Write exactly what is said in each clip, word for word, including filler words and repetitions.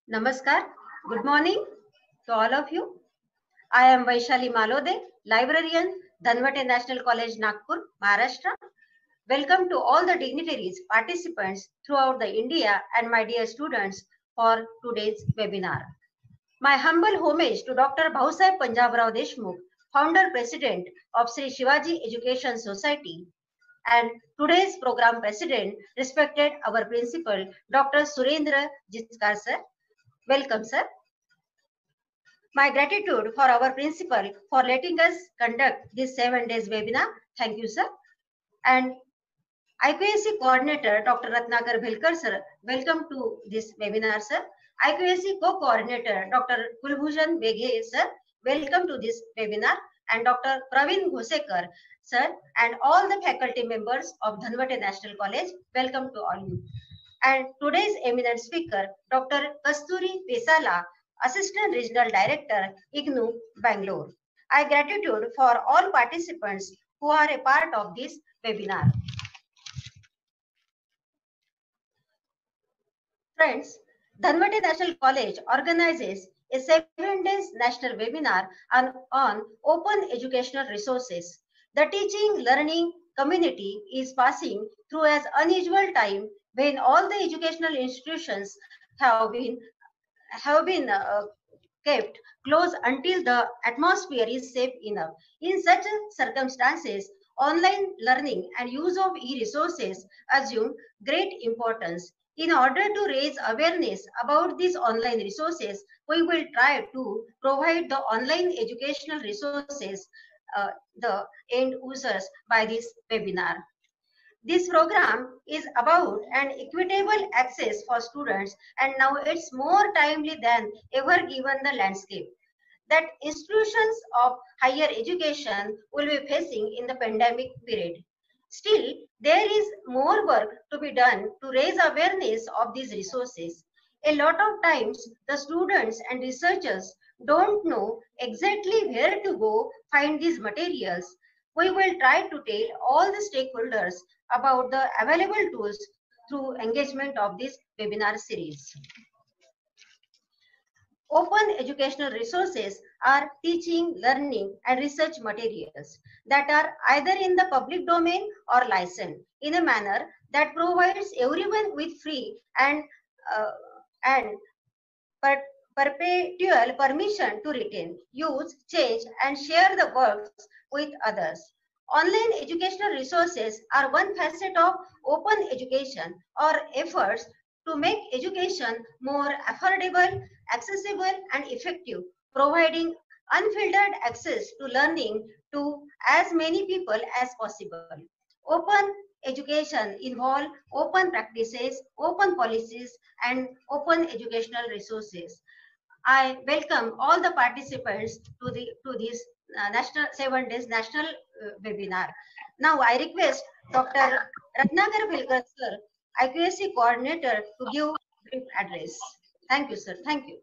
Namaskar. Good morning to all of you. I am Vaishali Malode, librarian, Dhanvate National College, Nagpur, Maharashtra. Welcome to all the dignitaries, participants throughout the India and my dear students for today's webinar. My humble homage to Doctor Bhausaheb Punjabrao Deshmukh, founder president of Sri Shivaji Education Society, and today's program president, respected our principal, Doctor Surendra Jitkar sir. Welcome, sir. My gratitude for our principal for letting us conduct this seven days webinar. Thank you, sir. And I Q A C coordinator, Doctor Ratnakar Bhelkar, sir. Welcome to this webinar, sir. I Q A C co-coordinator, Doctor Kulbhushan Beghe, sir. Welcome to this webinar. And Doctor Praveen Ghosekar, sir, and all the faculty members of Dhanvate National College. Welcome to all you. And today's eminent speaker, Doctor Kasturi Pesala, Assistant Regional Director, I G N U, Bangalore. I gratitude for all participants who are a part of this webinar. Friends, Dhanvate National College organizes a seven days national webinar on, on open educational resources. The teaching learning community is passing through an unusual time when all the educational institutions have been have been uh, kept closed until the atmosphere is safe enough. In such circumstances, online learning and use of e-resources assume great importance. In order to raise awareness about these online resources, we will try to provide the online educational resources uh, the end users by this webinar. This program is about an equitable access for students, and now it's more timely than ever given the landscape that institutions of higher education will be facing in the pandemic period. Still, there is more work to be done to raise awareness of these resources. A lot of times, the students and researchers don't know exactly where to go find these materials. We will try to tell all the stakeholders about the available tools through engagement of this webinar series. Open educational resources are teaching, learning, and research materials that are either in the public domain or licensed in a manner that provides everyone with free and, uh, and per perpetual permission to retain, use, change, and share the works with others. Online educational resources are one facet of open education or efforts to make education more affordable, accessible, and effective, providing unfiltered access to learning to as many people as possible. Open education involves open practices, open policies, and open educational resources. I welcome all the participants to the to this uh, national seven days national uh, webinar. Now I request Doctor Ratnakar Bhelkar sir, I Q A C coordinator, to give brief address. Thank you, sir. Thank you.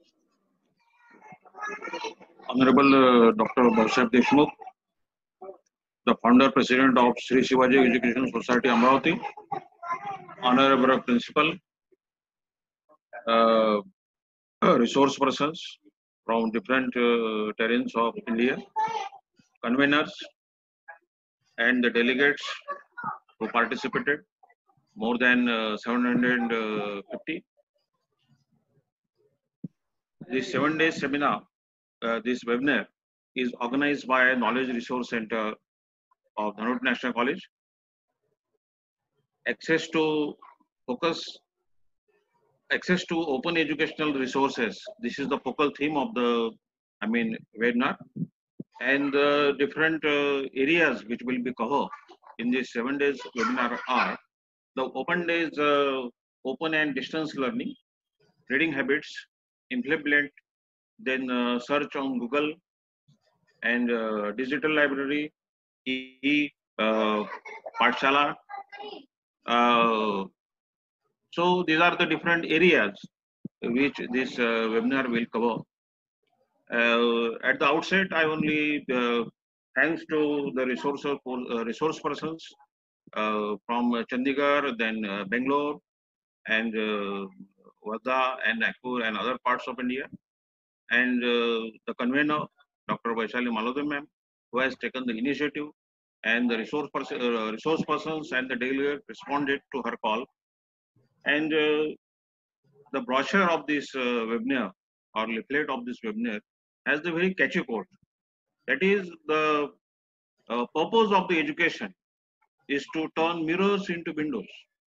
Honorable uh, Doctor Bhausaheb Deshmukh, the founder president of Sri Shivaji Education Society, Amravati, Honorable Principal, uh, resource persons from different uh, terrains of India, conveners, and the delegates who participated, more than uh, seven hundred fifty. This seven day seminar, uh, this webinar is organized by Knowledge Resource Center of Dhanvate National College. Access to focus, access to open educational resources. This is the focal theme of the, I mean, webinar, and the different uh, areas which will be covered in this seven days webinar are the open days, uh, open and distance learning, reading habits, implement, then uh, search on Google, and uh, digital library, e uh, Pathshala. Uh, so these are the different areas which this uh, webinar will cover. Uh, at the outset, I only uh, thanks to the resource uh, resource persons uh, from Chandigarh, then uh, Bangalore, and uh, Wardha and Nagpur and other parts of India. And uh, the convener, Doctor Vaishali Malode ma'am, who has taken the initiative, and the resource, pers uh, resource persons and the delegate responded to her call. And uh, the brochure of this uh, webinar or leaflet of this webinar has the very catchy quote. That is, the uh, purpose of the education is to turn mirrors into windows.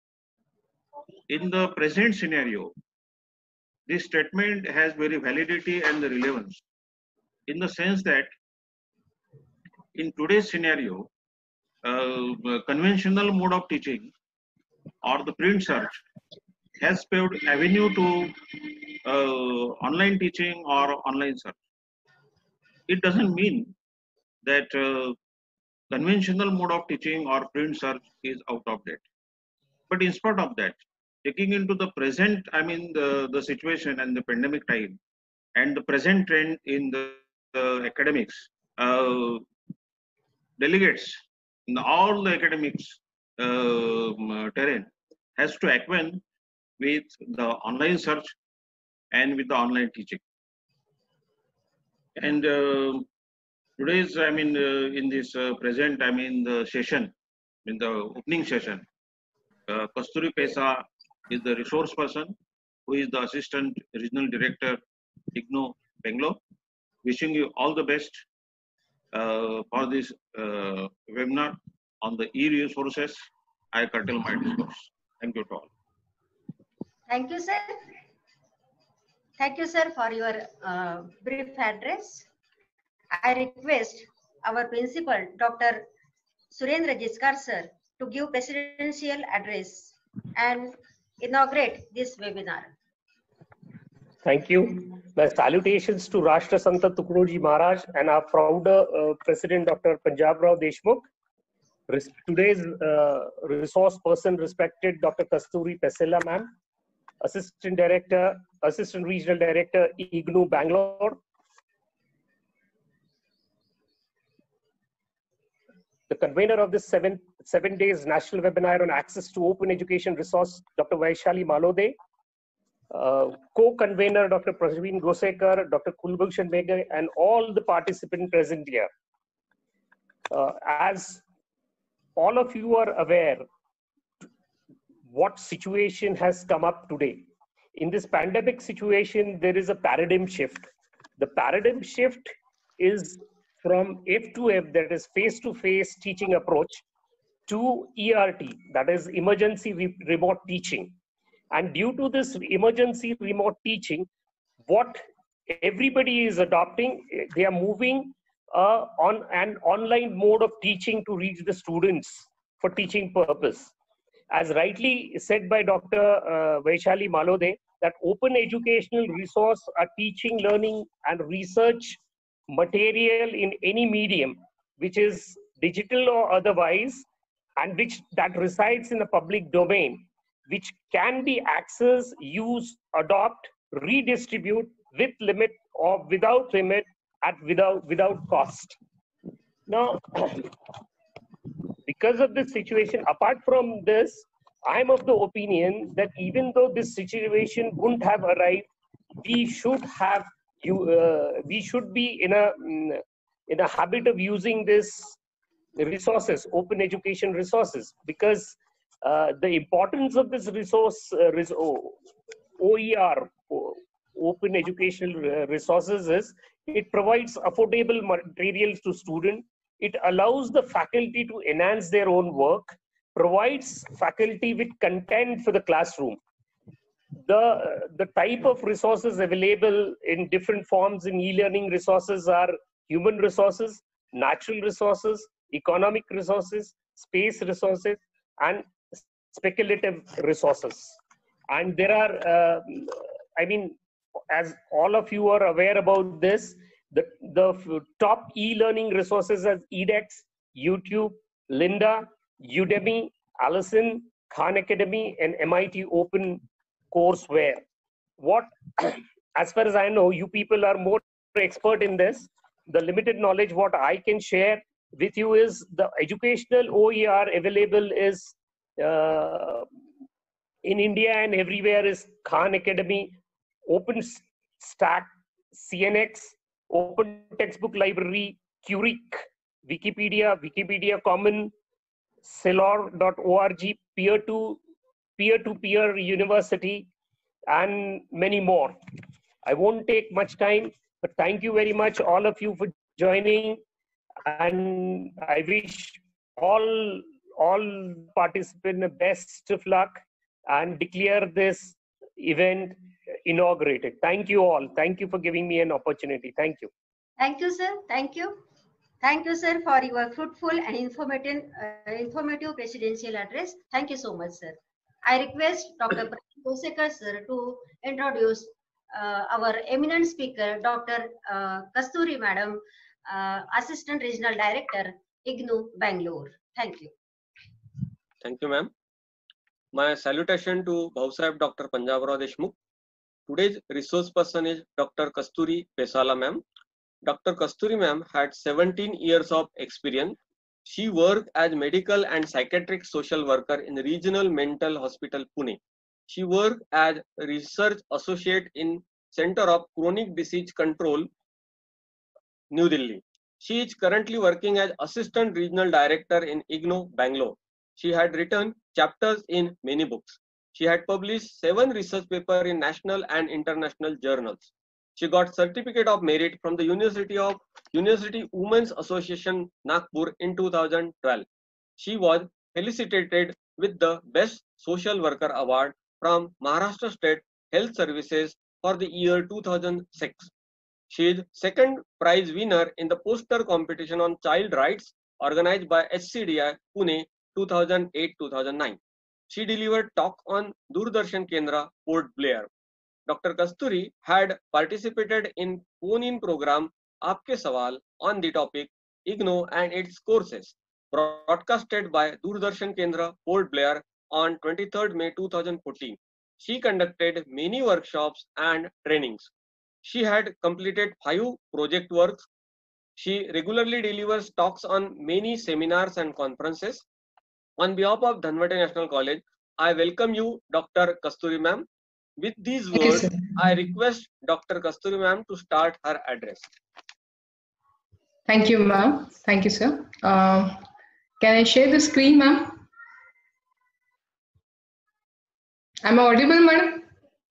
In the present scenario, this statement has very validity and the relevance, in the sense that in today's scenario, uh, conventional mode of teaching or the print search has paved avenue to uh, online teaching or online search. It doesn't mean that uh, conventional mode of teaching or print search is out of date. But in spite of that, taking into the present, I mean, the, the situation and the pandemic time and the present trend in the, the academics, uh, delegates in all the academics uh, terrain has to acquaint with the online search and with the online teaching. And uh, today's, I mean, uh, in this uh, present, I mean, the session, in the opening session, uh, Kasturi Pesa is the resource person, who is the Assistant Regional Director, I G N O Bangalore. Wishing you all the best uh, for this uh, webinar on the e-resources. I curtail my discourse. Thank you to all. Thank you, sir. Thank you, sir, for your uh, brief address. I request our principal, Doctor Surendra Jiskar, sir, to give presidential address and inaugurate this webinar. Thank you. My salutations to Rashtra Santa Tukadoji Maharaj and our founder, uh, President Doctor Punjab Rao Deshmukh. Res today's uh, resource person, respected Doctor Kasturi Pesela ma'am, Assistant Director, Assistant Regional Director, I G N O Bangalore. The convener of this seven, seven days national webinar on access to open education resource, Doctor Vaishali Malode. Uh, co-convener Doctor Praveen Gosekar, Doctor Kulbhushan Bege, and all the participants present here. Uh, as all of you are aware, what situation has come up today. In this pandemic situation, there is a paradigm shift. The paradigm shift is from F to F, that is face-to-face teaching approach, to E R T, that is emergency re remote teaching. And due to this emergency remote teaching, what everybody is adopting, they are moving uh, on an online mode of teaching to reach the students for teaching purpose. As rightly said by Doctor Uh, Vaishali Malode, that open educational resource are teaching, learning, and research material in any medium, which is digital or otherwise, and which that resides in the public domain, which can be accessed, used, adopt, redistribute with limit or without limit at without without cost. Now, because of this situation, apart from this, I'm of the opinion that even though this situation wouldn't have arrived, we should have you uh, we should be in a in a habit of using this resources, open education resources, because uh, the importance of this resource uh, res O E R, open educational resources, is it provides affordable materials to students. It allows the faculty to enhance their own work, provides faculty with content for the classroom. The, the type of resources available in different forms in e-learning resources are human resources, natural resources, economic resources, space resources, and speculative resources. And there are, uh, I mean, as all of you are aware about this, the, the top e-learning resources as edX, YouTube, Lynda, Udemy, Allison, Khan Academy, and M I T Open Courseware. What, as far as I know, you people are more expert in this. The limited knowledge what I can share with you is the educational O E R available is uh, in India and everywhere is Khan Academy, OpenStack, C N X, Open Textbook Library, Curic, Wikipedia, Wikipedia Common, Celor dot org, peer-to, peer-to-peer university, and many more. I won't take much time, but thank you very much, all of you, for joining. And I wish all, all participants the best of luck and declare this event inaugurated. Thank you all. Thank you for giving me an opportunity. Thank you. Thank you, sir. Thank you. Thank you, sir, for your fruitful and informative, uh, informative presidential address. Thank you so much, sir. I request Doctor Gosekar, sir, to introduce uh, our eminent speaker, Doctor Uh, Kasturi, Madam, uh, Assistant Regional Director, I G N O, Bangalore. Thank you. Thank you, ma'am. My salutation to Bhausaheb Doctor Panjabrao Deshmukh. Today's resource person is Doctor Kasturi Pesala, ma'am. Doctor Kasturi, ma'am, had seventeen years of experience. She worked as medical and psychiatric social worker in the Regional Mental Hospital, Pune. She worked as research associate in Center of Chronic Disease Control, New Delhi. She is currently working as Assistant Regional Director in I G N O, Bangalore. She had written chapters in many books. She had published seven research papers in national and international journals. She got Certificate of Merit from the University of University Women's Association, Nagpur in two thousand twelve. She was felicitated with the Best Social Worker Award from Maharashtra State Health Services for the year two thousand six. She is second prize winner in the poster competition on child rights organized by H C D I Pune two thousand eight to two thousand nine. She delivered talk on Doordarshan Kendra, Port Blair. Doctor Kasturi had participated in phone-in program Aapke Sawal on the topic I G N O and its courses, broadcasted by Doordarshan Kendra, Port Blair on twenty-third May two thousand fourteen. She conducted many workshops and trainings. She had completed five project works. She regularly delivers talks on many seminars and conferences. On behalf of Dhanvate National College, I welcome you, Doctor Kasturi ma'am. With these words, yes, I request Doctor Kasturi ma'am to start her address. Thank you, ma'am. Thank you, sir. Uh, can I share the screen, ma'am? Am I audible, madam?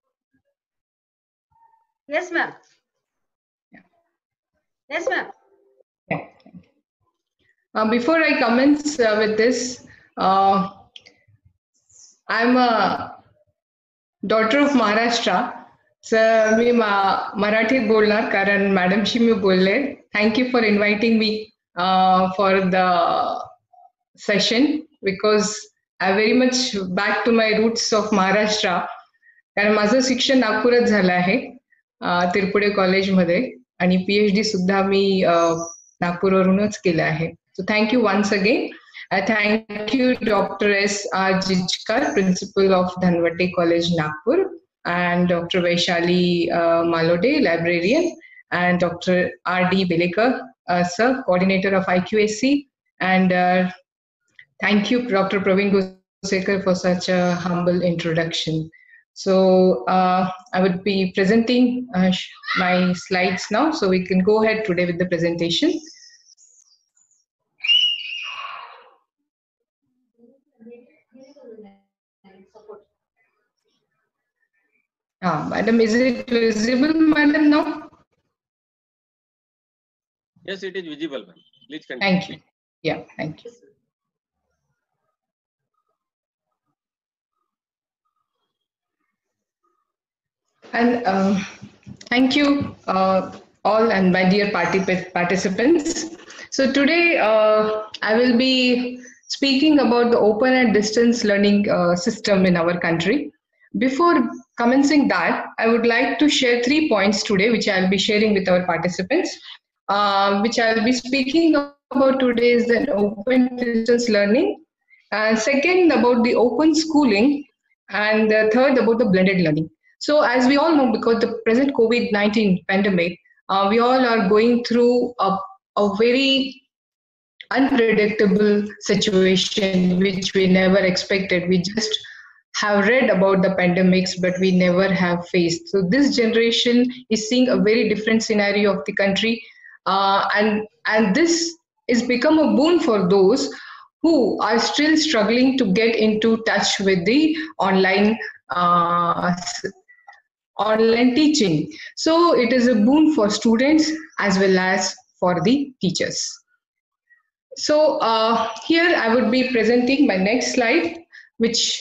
Yes, ma'am. Yeah. Yes, ma'am. Yeah. Uh, before I commence uh, with this, uh, I'm a daughter of Maharashtra. So मी मराठीत बोलणार कारण मॅडमशी मी बोलले. Thank you for inviting me uh, for the session because I very much back to my roots of Maharashtra. कारण माझं शिक्षण नागपुरात झालं आहे तिरपुडे कॉलेजमध्ये आणि पीएचडी सुद्धा मी नागपूरवरूनच केलं आहे. So thank you once again. I thank you Doctor S R Jijkar, Principal of Dhanvate College, Nagpur, and Doctor Vaishali uh, Malode, Librarian, and Doctor R D Belekar, uh, Sir, Coordinator of I Q S C, and uh, thank you Doctor Praveen Gosekar for such a humble introduction. So uh, I would be presenting uh, my slides now, so we can go ahead today with the presentation. Ah, madam, is it visible, madam, now? Yes, it is visible, ma'am. Please continue. Thank you. Yeah, thank you. And um, thank you uh, all and my dear party participants. So today uh, I will be speaking about the open and distance learning uh, system in our country. Before commencing that, I would like to share three points today, which I'll be sharing with our participants. Uh, which I'll be speaking about today is the open distance learning. And second, about the open schooling. And the third, about the blended learning. So as we all know, because the present COVID nineteen pandemic, uh, we all are going through a, a very unpredictable situation, which we never expected. We just have read about the pandemics, but we never have faced. So this generation is seeing a very different scenario of the country, uh, and and this is become a boon for those who are still struggling to get into touch with the online uh, online teaching. So it is a boon for students as well as for the teachers. So uh, here I would be presenting my next slide, which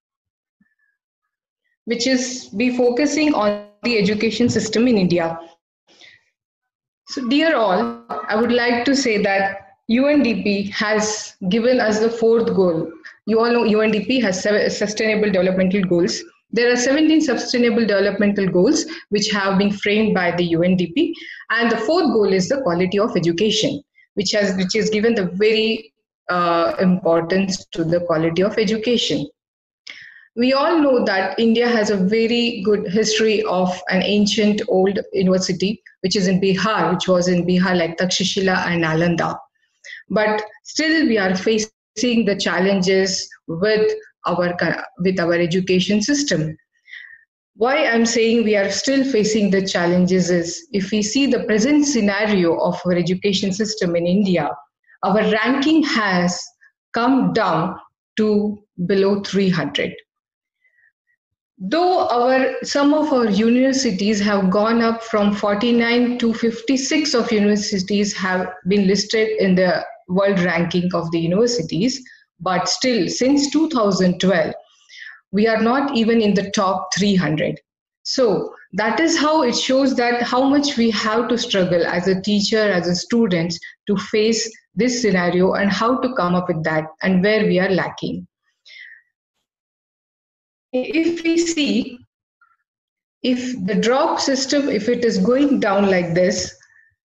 which is be focusing on the education system in India. So dear all, I would like to say that U N D P has given us the fourth goal. You all know U N D P has Sustainable Developmental Goals. There are seventeen Sustainable Developmental Goals which have been framed by the U N D P, and the fourth goal is the quality of education, which has which is given the very uh, importance to the quality of education. We all know that India has a very good history of an ancient old university, which is in Bihar, which was in Bihar like Takshashila and Nalanda. But still we are facing the challenges with our, with our education system. Why I'm saying we are still facing the challenges is, if we see the present scenario of our education system in India, our ranking has come down to below three hundred. Though our some of our universities have gone up from forty-nine to fifty-six of universities have been listed in the world ranking of the universities, but still since two thousand twelve, we are not even in the top three hundred. So that is how it shows that how much we have to struggle as a teacher, as a student, to face this scenario and how to come up with that and where we are lacking. If we see, if the drop system, if it is going down like this,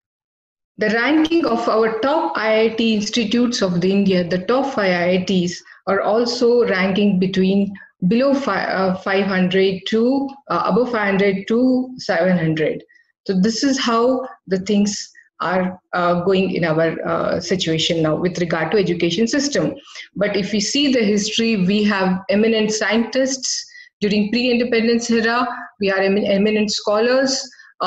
the ranking of our top I I T institutes of the India, the top five I I Ts are also ranking between below five, uh, five hundred to uh, above five hundred to seven hundred. So this is how the things are uh, going in our uh, situation now with regard to education system. But if we see the history, we have eminent scientists during pre-independence era, we are emin eminent scholars.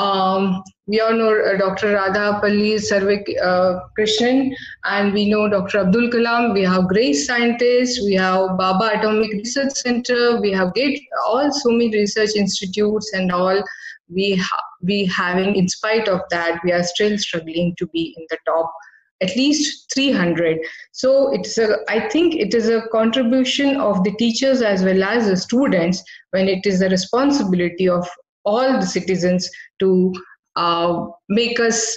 Um, we all know uh, Doctor Radhapalli Sarve uh, Krishnan, and we know Doctor Abdul Kalam. We have great scientists. We have Baba Atomic Research Center. We have great, all so many research institutes and all. We ha we having, in spite of that, we are still struggling to be in the top at least three hundred. So it's a, I think it is a contribution of the teachers as well as the students, when it is the responsibility of all the citizens to uh, make us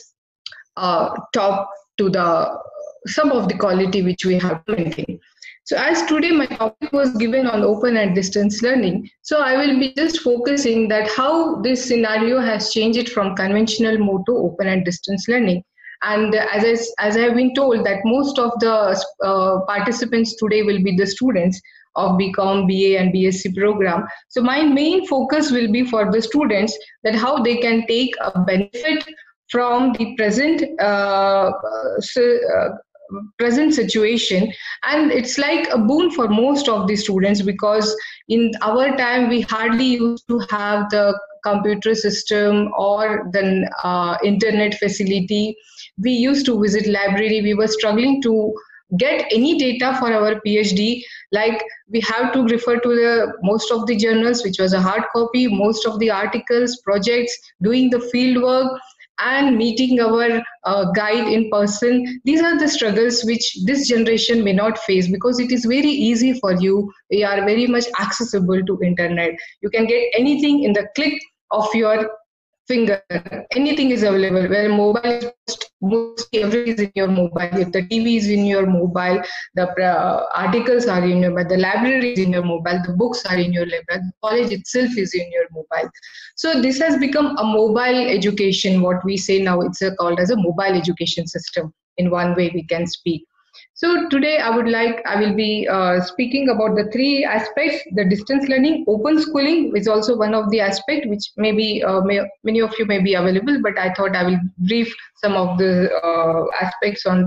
uh, top to the some of the quality which we have to maintain. So as today my topic was given on open and distance learning, so I will be just focusing that how this scenario has changed from conventional mode to open and distance learning. And as I, as I have been told that most of the uh, participants today will be the students of B Com, B A and B S C program. So my main focus will be for the students, that how they can take a benefit from the present uh, so, uh, present situation. And it's like a boon for most of the students, because in our time we hardly used to have the computer system or the uh, internet facility. We used to visit library. We were struggling to get any data for our PhD. Like we have to refer to the most of the journals, which was a hard copy, most of the articles, projects, doing the field work, and meeting our uh, guide in person. These are the struggles which this generation may not face, because it is very easy for you. We are very much accessible to internet. You can get anything in the click of your finger. Anything is available. Where mobile is mostly everything is in your mobile. If the T V is in your mobile, the uh, articles are in your mobile, the library is in your mobile, the books are in your library, the college itself is in your mobile. So this has become a mobile education. What we say now, it's a, called as a mobile education system. In one way we can speak. So today I would like, I will be uh, speaking about the three aspects: the distance learning, open schooling is also one of the aspects which maybe uh, may, many of you may be available, but I thought I will brief some of the uh, aspects on this.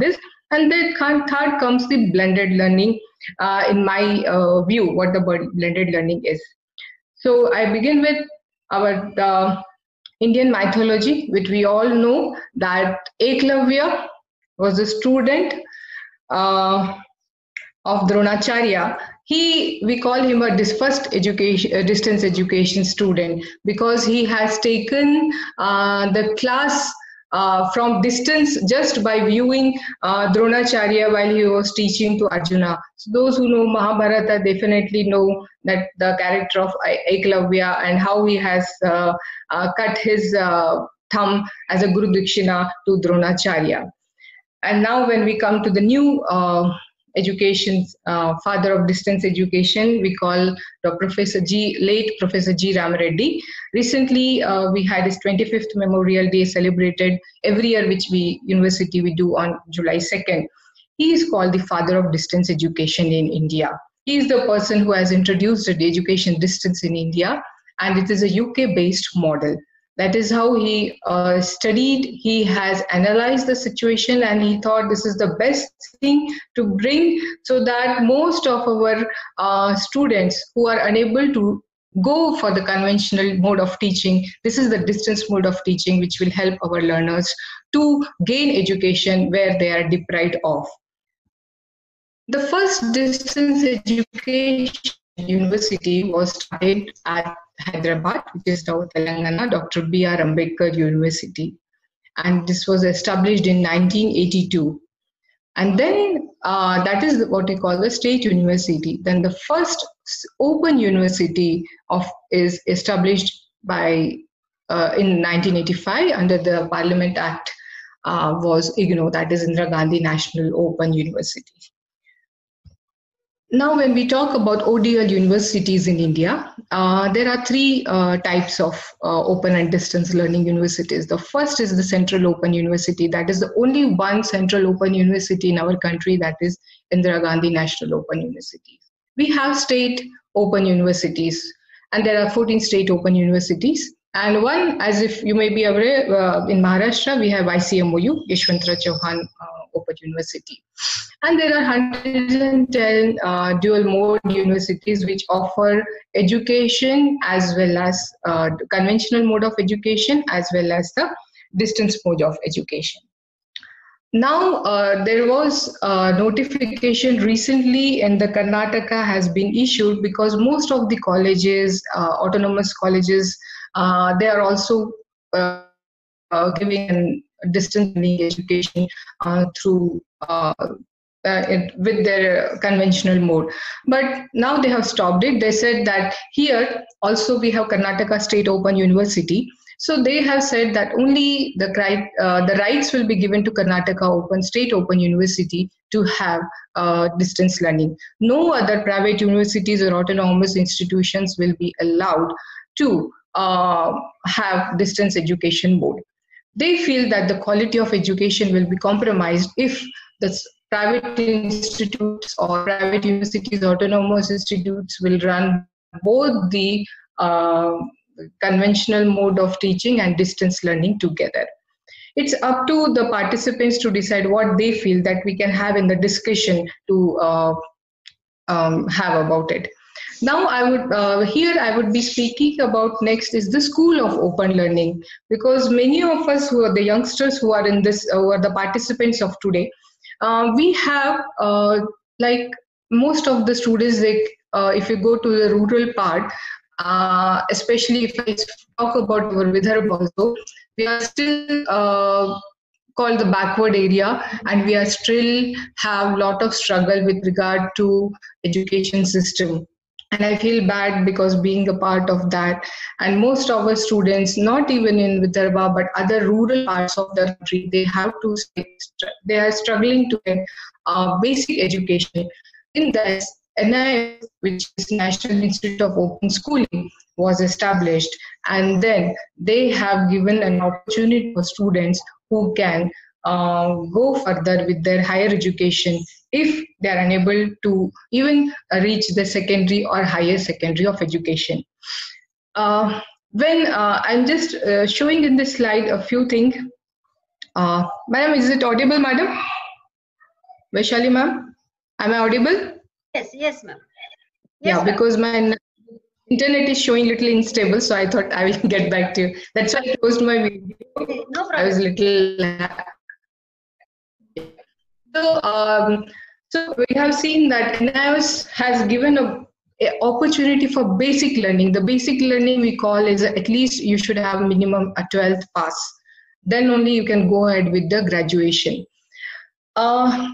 And then third comes the blended learning, uh, in my uh, view, what the blended learning is. So I begin with our the Indian mythology, which we all know that Eklavya was a student uh, of Dronacharya. He, we call him a dis first education, uh, distance education student, because he has taken uh, the class uh, from distance just by viewing uh, Dronacharya while he was teaching to Arjuna. So those who know Mahabharata definitely know that the character of Eklavya and how he has uh, uh, cut his uh, thumb as a Guru Dakshina to Dronacharya. And now when we come to the new uh, education, uh, father of distance education, we call Doctor Professor G, late Professor G. Ram Reddy. Recently, uh, we had his twenty-fifth Memorial Day celebrated every year, which we, university, we do on July second. He is called the father of distance education in India. He is the person who has introduced the education distance in India, and it is a U K-based model. That is how he uh, studied, he has analyzed the situation, and he thought this is the best thing to bring, so that most of our uh, students who are unable to go for the conventional mode of teaching, this is the distance mode of teaching which will help our learners to gain education where they are deprived of. The first distance education university was started at Hyderabad, which is now Telangana, Doctor B R Ambedkar University. And this was established in nineteen eighty-two. And then uh, that is what we call the state university. Then the first open university of is established by uh, in nineteen eighty-five under the Parliament Act uh, was I G N O, that is Indira Gandhi National Open University. Now, when we talk about O D L universities in India, uh, there are three uh, types of uh, open and distance learning universities. The first is the Central Open University. That is the only one Central Open University in our country, that is Indira Gandhi National Open University. We have state open universities, and there are fourteen state open universities. And one, as if you may be aware, uh, in Maharashtra, we have I C M O U, Yeshwantrao Chauhan uh, Open University. And there are one hundred ten uh, dual mode universities which offer education as well as uh, conventional mode of education as well as the distance mode of education. Now, uh, there was a notification recently in the Karnataka has been issued, because most of the colleges, uh, autonomous colleges, uh, they are also uh, uh, giving distance learning education uh, through uh, uh, it, with their conventional mode. But now they have stopped it. They said that here also we have Karnataka State Open University. So they have said that only the, uh, the rights will be given to Karnataka Open State Open University to have uh, distance learning. No other private universities or autonomous institutions will be allowed to uh, have distance education mode. They feel that the quality of education will be compromised if the private institutes or private universities, autonomous institutes will run both the uh, conventional mode of teaching and distance learning together. It's up to the participants to decide what they feel that we can have in the discussion to uh, um, have about it. Now, I would uh, here I would be speaking about next is the School of Open Learning, because many of us who are the youngsters who are in this, uh, who are the participants of today, uh, we have uh, like most of the students, like uh, if you go to the rural part, uh, especially if I talk about our Vidarbha also, we are still uh, called the backward area, and we are still have a lot of struggle with regard to education system. And I feel bad because being a part of that, and most of our students, not even in Vidarbha, but other rural parts of the country, they have to, they are struggling to get uh, basic education. In this, N I S, which is National Institute of Open Schooling, was established, and then they have given an opportunity for students who can uh, go further with their higher education if they are unable to even reach the secondary or higher secondary of education. Uh, when uh, I'm just uh, showing in this slide a few things. Uh, madam, is it audible, madam? Vaishali ma'am, am I audible? Yes, yes, ma'am. Yes, Yeah, because my internet is showing little unstable, so I thought I will get back to you. That's why I closed my video. no problem. I was little. So, um, so we have seen that N I O S has given a, a opportunity for basic learning. The basic learning we call is at least you should have minimum a twelfth pass. Then only you can go ahead with the graduation. Uh,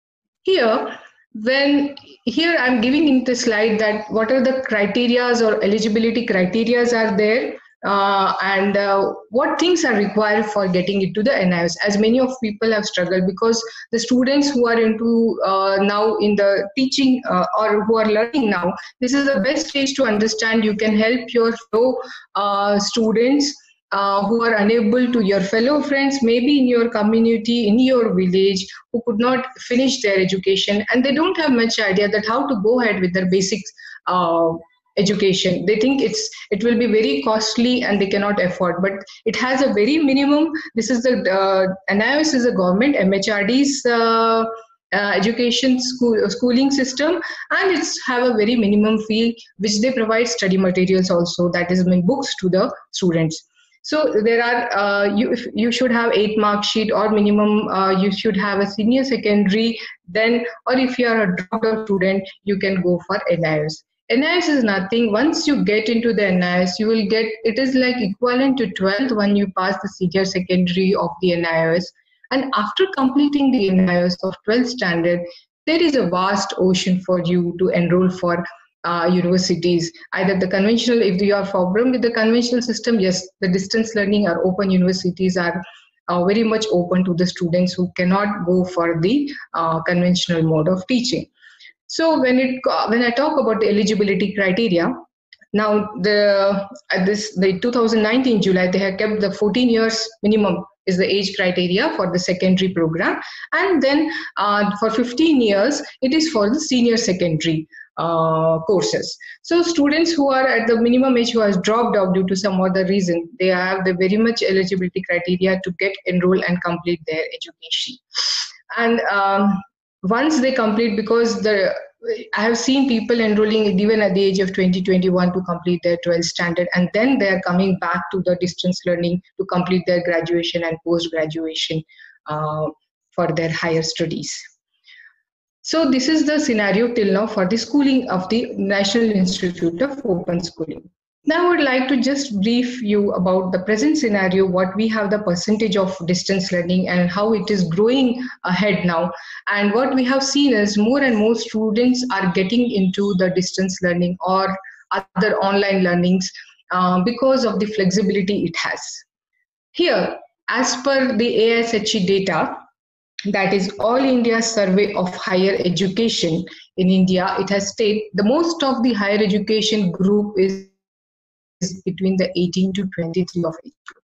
here, when here I'm giving in the slide that what are the criterias or eligibility criterias are there. Uh, and uh, what things are required for getting into the N I O S, as many of people have struggled, because the students who are into uh, now in the teaching uh, or who are learning now, this is the best stage to understand. You can help your fellow uh, students uh, who are unable to, your fellow friends, maybe in your community, in your village, who could not finish their education and they don't have much idea that how to go ahead with their basic uh, education. They think it's it will be very costly and they cannot afford, but it has a very minimum. This is the uh, N I O S is a government M H R D's uh, uh, education school schooling system, and it's have a very minimum fee which they provide study materials also, that is mean books to the students. So there are uh, you if you should have eight mark sheet or minimum uh, you should have a senior secondary, then or if you are a dropped out student you can go for N I O S. N I O S is nothing. Once you get into the N I O S, you will get, it is like equivalent to twelfth when you pass the senior secondary of the N I O S. And after completing the N I O S of twelfth standard, there is a vast ocean for you to enroll for uh, universities. Either the conventional, if you are problem with the conventional system, yes, the distance learning or open universities are uh, very much open to the students who cannot go for the uh, conventional mode of teaching. So when it when I talk about the eligibility criteria, now the at this the two thousand nineteen July they have kept the fourteen years minimum is the age criteria for the secondary program, and then uh, for fifteen years it is for the senior secondary uh, courses. So students who are at the minimum age who has dropped out due to some other reason, they have the very much eligibility criteria to get enrolled and complete their education. And um, once they complete, because the I have seen people enrolling even at the age of twenty, twenty-one to complete their twelfth standard, and then they are coming back to the distance learning to complete their graduation and post-graduation uh, for their higher studies. So this is the scenario till now for the schooling of the National Institute of Open Schooling. Now I would like to just brief you about the present scenario, what we have the percentage of distance learning and how it is growing ahead now. And what we have seen is more and more students are getting into the distance learning or other online learnings uh, because of the flexibility it has. Here, as per the A I S H E data, that is All India Survey of Higher Education in India, it has stated the most of the higher education group is between the eighteen to twenty-three of age.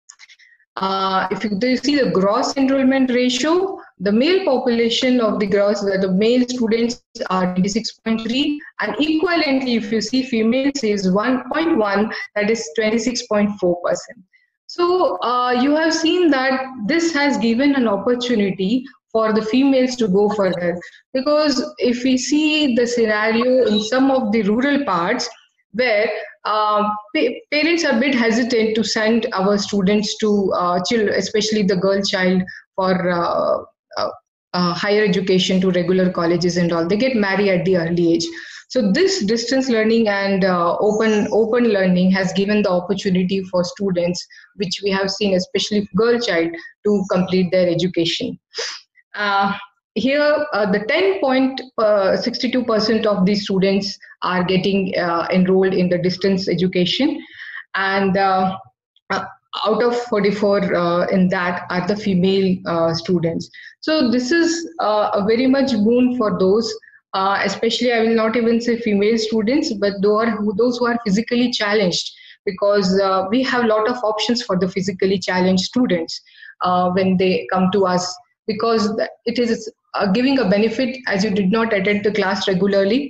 Uh, if you, you see the gross enrollment ratio, the male population of the gross, where the male students are twenty-six point three, and equivalently, if you see females is one point one, that is twenty-six point four percent. So uh, you have seen that this has given an opportunity for the females to go further, because if we see the scenario in some of the rural parts where uh, pa parents are a bit hesitant to send our students to uh, children, especially the girl child, for uh, uh, uh, higher education to regular colleges and all. They get married at the early age. So this distance learning and uh, open open learning has given the opportunity for students, which we have seen, especially girl child, to complete their education. Uh, Here, uh, the ten point six two percent of the students are getting uh, enrolled in the distance education, and uh, uh, out of forty-four uh, in that are the female uh, students. So this is uh, a very much boon for those, uh, especially I will not even say female students, but those who, those who are physically challenged, because uh, we have a lot of options for the physically challenged students uh, when they come to us, because it is uh, giving a benefit as you did not attend the class regularly.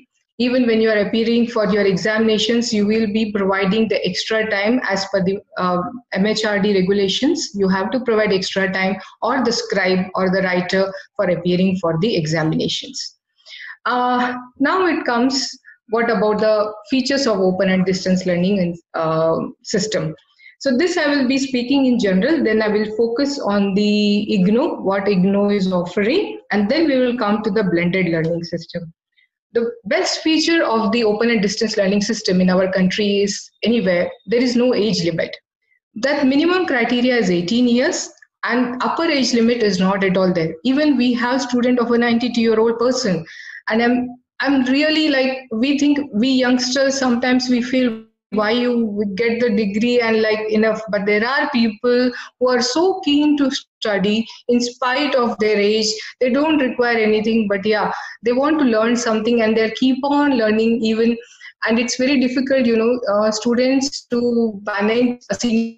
even when you are appearing for your examinations, you will be providing the extra time as per the uh, M H R D regulations. You have to provide extra time, or the scribe or the writer, for appearing for the examinations. Uh, now it comes, what about the features of open and distance learning uh, system? So this I will be speaking in general, then I will focus on the I G N O, what I G N O is offering, and then we will come to the blended learning system. The best feature of the open and distance learning system in our country is, anywhere, there is no age limit. That minimum criteria is eighteen years, and upper age limit is not at all there. Even we have student of a ninety-two year old person, and I'm I'm really like, we think, we youngsters, sometimes we feel, why you get the degree and like enough, but there are people who are so keen to study in spite of their age. They don't require anything, but yeah, they want to learn something, and they keep on learning even, and it's very difficult, you know, uh, students to manage a senior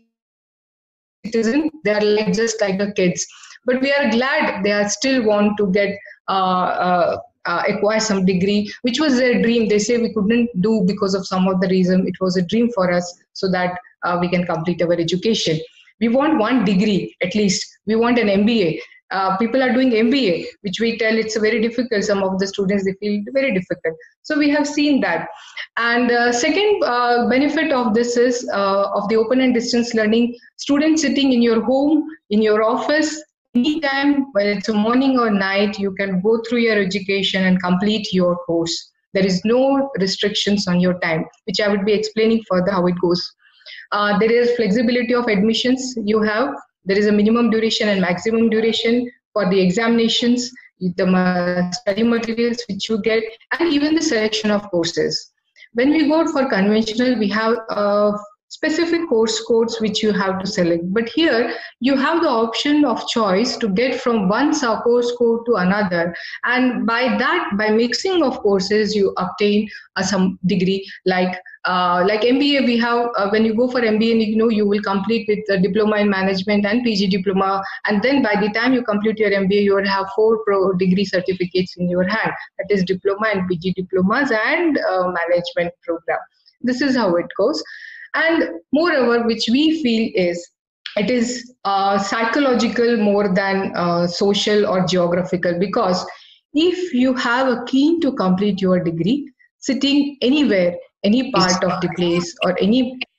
citizen. They are like just like the kids, but we are glad they are still want to get uh, uh, Uh, acquire some degree, which was their dream. They say we couldn't do because of some of the reason. It was a dream for us, so that uh, we can complete our education. We want one degree at least. We want an M B A. Uh, people are doing M B A, which we tell it's very difficult. Some of the students, they feel very difficult. So we have seen that. And uh, second uh, benefit of this is uh, of the open and distance learning. Students sitting in your home, in your office, anytime, whether it's a morning or night, you can go through your education and complete your course. There is no restrictions on your time, which I would be explaining further how it goes. Uh, there is flexibility of admissions you have. There is a minimum duration and maximum duration for the examinations, the study materials which you get, and even the selection of courses. When we go for conventional, we have uh, specific course codes which you have to select. But here you have the option of choice to get from one course code to another. And by that, by mixing of courses, you obtain uh, some degree. Like uh, like M B A, we have, uh, when you go for M B A, you know, you will complete with the diploma in management and P G diploma. And then by the time you complete your M B A, you will have four pro degree certificates in your hand. That is diploma and P G diplomas and uh, management program. This is how it goes. And moreover, which we feel is, it is uh, psychological more than uh, social or geographical, because if you have a keen to complete your degree, sitting anywhere, any part of the place or any,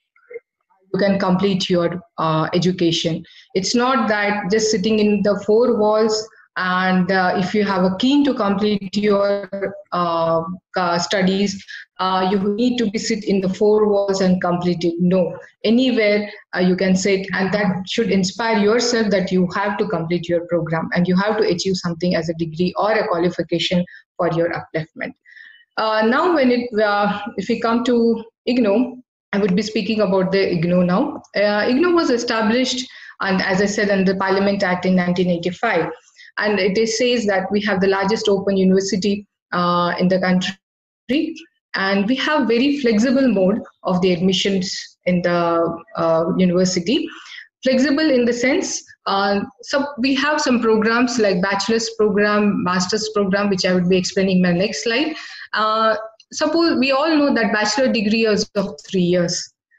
you can complete your uh, education. It's not that just sitting in the four walls, and uh, if you have a keen to complete your uh, uh, studies, uh, you need to be sit in the four walls and complete it. No, anywhere uh, you can sit, and that should inspire yourself that you have to complete your program and you have to achieve something as a degree or a qualification for your upliftment. Uh, now, when it, uh, if we come to I G N O, I would be speaking about the I G N O now. Uh, I G N O was established, and as I said, in the Parliament Act in nineteen eighty-five. And it is, says that we have the largest open university uh, in the country, and we have very flexible mode of the admissions in the uh, university. Flexible in the sense, uh, so we have some programs like bachelor's program, master's program, which I would be explaining in my next slide. Uh, suppose we all know that bachelor degree is of three years,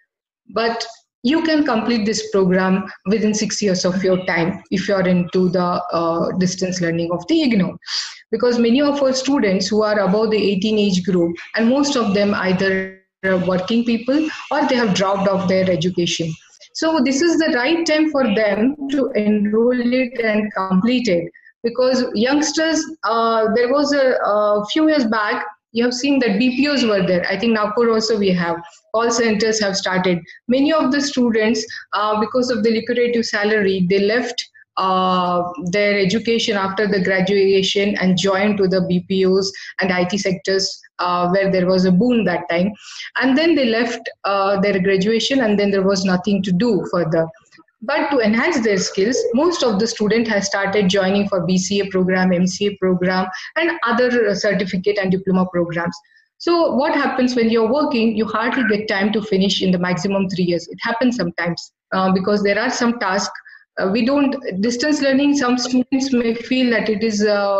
but you can complete this program within six years of your time if you're into the uh, distance learning of the I G N O. Because many of our students who are above the eighteen age group, and most of them either are working people or they have dropped off their education. So this is the right time for them to enroll it and complete it. Because youngsters, uh, there was a, a few years back, you have seen that B P Os were there. I think Nagpur also we have. Call centers have started. Many of the students, uh, because of the lucrative salary, they left uh, their education after the graduation and joined to the B P Os and I T sectors uh, where there was a boom that time. And then they left uh, their graduation, and then there was nothing to do further. But to enhance their skills, most of the students have started joining for B C A program, M C A program, and other certificate and diploma programs. So what happens when you're working, you hardly get time to finish in the maximum three years. It happens sometimes uh, because there are some tasks. Uh, we don't, distance learning, some students may feel that it is uh,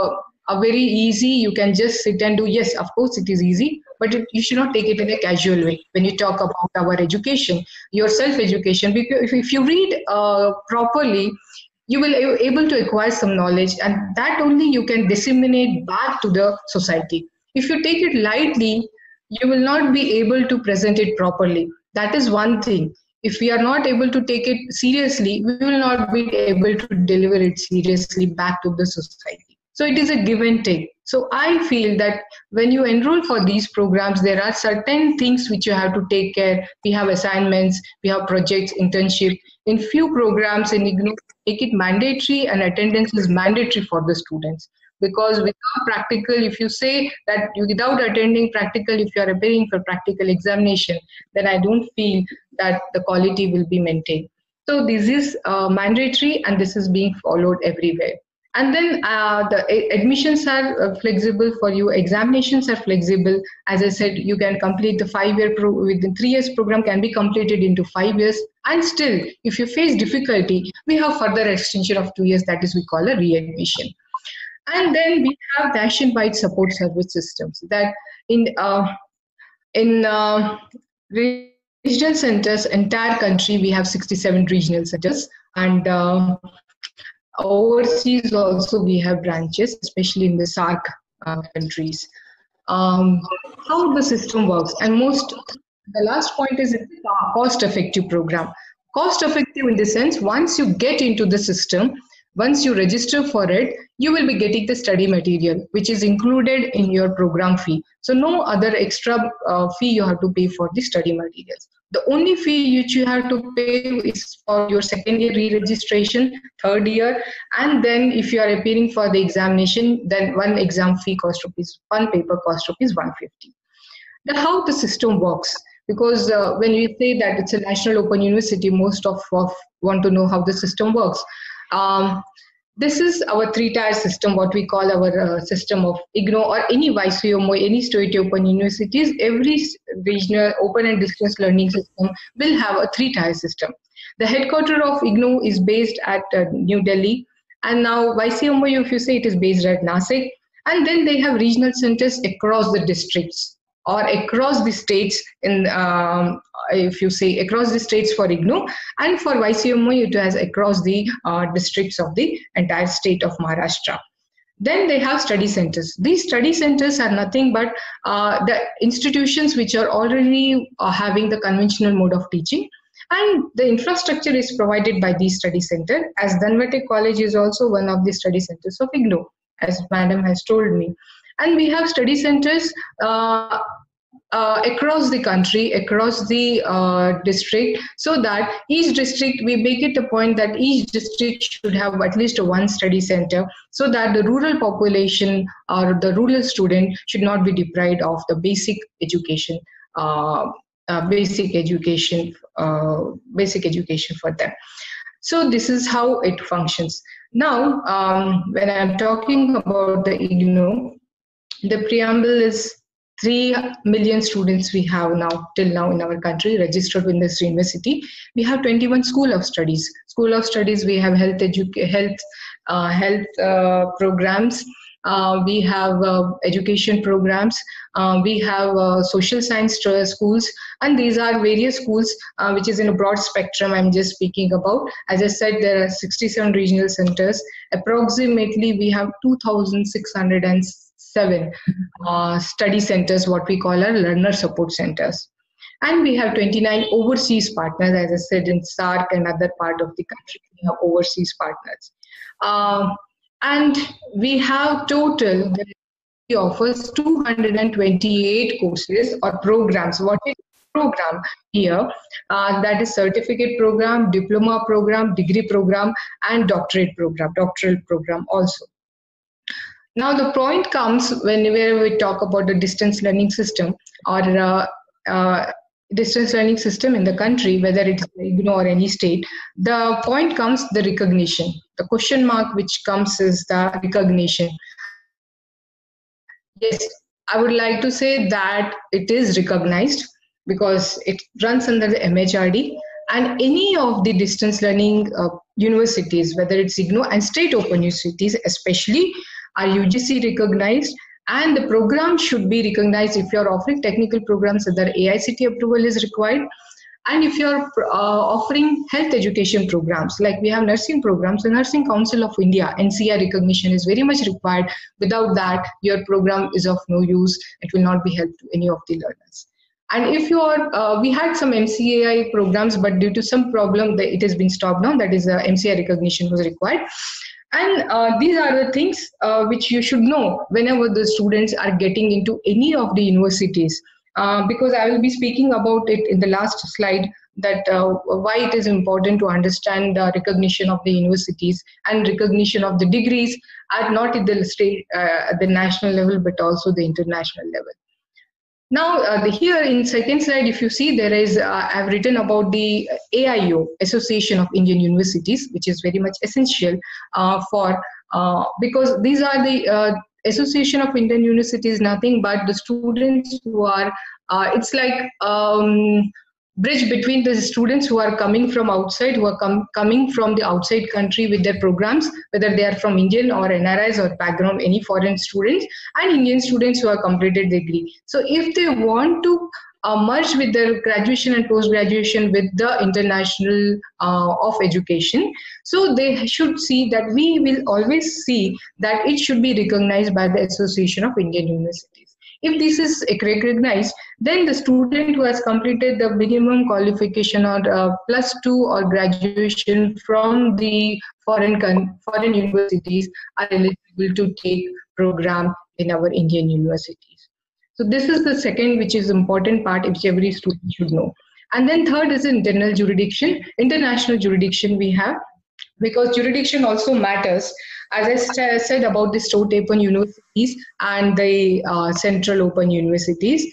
a very easy, you can just sit and do. Yes, of course it is easy, but it, you should not take it in a casual way. When you talk about our education, your self-education, because if, if you read uh, properly, you will be able to acquire some knowledge, and that only you can disseminate back to the society. If you take it lightly, you will not be able to present it properly. That is one thing. If we are not able to take it seriously, we will not be able to deliver it seriously back to the society. So it is a give and take. So I feel that when you enroll for these programs, there are certain things which you have to take care. We have assignments, we have projects, internship. In few programs in IGNOU, make it mandatory, and attendance is mandatory for the students. Because without practical, if you say that you, without attending practical, if you are appearing for practical examination, then I don't feel that the quality will be maintained. So this is uh, mandatory, and this is being followed everywhere. And then uh, the admissions are uh, flexible for you. Examinations are flexible. As I said, you can complete the five-year pro within three years program can be completed into five years. And still, if you face difficulty, we have further extension of two years. That is, we call a readmission. And then we have nationwide support service systems that in uh, in uh, regional centers, entire country, we have sixty-seven regional centers, and uh, overseas also we have branches, especially in the SAARC uh, countries. Um, how the system works, and most the last point is it's a cost-effective program. Cost-effective in the sense, once you get into the system, once you register for it, you will be getting the study material, which is included in your program fee. So no other extra uh, fee you have to pay for the study materials. The only fee which you have to pay is for your second year re-registration, third year, and then if you are appearing for the examination, then one exam fee cost rupees, one paper cost rupees one fifty. Now, how the system works? Because uh, when we say that it's a national open university, most of us want to know how the system works. Um, this is our three-tier system, what we call our uh, system of IGNOU or any Y C M O, any state open universities. Every regional open and distance learning system will have a three-tier system. The headquarters of IGNOU is based at uh, New Delhi, and now Y C M O, if you say, it is based at Nasik, and then they have regional centers across the districts or across the states, in um, if you say across the states for IGNOU, and for Y C M O it has across the uh, districts of the entire state of Maharashtra. Then they have study centers. These study centers are nothing but uh, the institutions which are already uh, having the conventional mode of teaching, and the infrastructure is provided by these study centers, as Dhanvate College is also one of the study centers of IGNOU, as madam has told me. And we have study centers uh, uh, across the country, across the uh, district, so that each district, we make it a point that each district should have at least one study center, so that the rural population or the rural student should not be deprived of the basic education, uh, uh, basic education, uh, basic education for them. So this is how it functions. Now, um, when I'm talking about the IGNOU, the preamble is three million students we have now, till now in our country, registered in this university. We have twenty-one school of studies. School of studies, we have health, edu health, uh, health uh, programs. Uh, we have uh, education programs. Uh, we have uh, social science schools, and these are various schools, uh, which is in a broad spectrum I'm just speaking about. As I said, there are sixty-seven regional centers. Approximately, we have two thousand six hundred seven uh, study centers, what we call our learner support centers. And we have twenty-nine overseas partners, as I said, in SAARC and other part of the country, we have overseas partners. Uh, and we have total, we offers two hundred twenty-eight courses or programs. What is program here? Uh, that is certificate program, diploma program, degree program, and doctorate program, doctoral program also. Now the point comes whenever we talk about the distance learning system or uh, uh, distance learning system in the country, whether it's IGNOU or any state, the point comes the recognition. The question mark which comes is the recognition. Yes, I would like to say that it is recognized because it runs under the M H R D, and any of the distance learning uh, universities, whether it's IGNOU and state open universities especially, are U G C recognized, and the program should be recognized. If you're offering technical programs, whether A I C T I approval is required. And if you're uh, offering health education programs, like we have nursing programs, the Nursing Council of India, N C I recognition is very much required. Without that, your program is of no use. It will not be helpful to any of the learners. And if you are, uh, we had some M C A I programs, but due to some problem, it has been stopped now. That is, uh, M C A I recognition was required. And uh, these are the things uh, which you should know whenever the students are getting into any of the universities. Uh, because I will be speaking about it in the last slide, that uh, why it is important to understand the recognition of the universities and recognition of the degrees at not at the state, uh, at the national level, but also the international level. Now, uh, the, here in second slide, if you see, there is, uh, I've written about the A I O, Association of Indian Universities, which is very much essential uh, for, uh, because these are the, uh, Association of Indian Universities, nothing but the students who are, uh, it's like um, bridge between the students who are coming from outside, who are com coming from the outside country with their programs, whether they are from Indian or N R Is or background, any foreign students, and Indian students who have completed the degree. So if they want to uh, merge with their graduation and post-graduation with the international uh, of education, so they should see that we will always see that it should be recognized by the Association of Indian Universities. If this is recognized, then the student who has completed the minimum qualification or uh, plus two or graduation from the foreign foreign universities are eligible to take program in our Indian universities. So this is the second, which is important part which every student should know. And then third is internal jurisdiction, international jurisdiction we have, because jurisdiction also matters. As I st said about the state open universities and the uh, central open universities,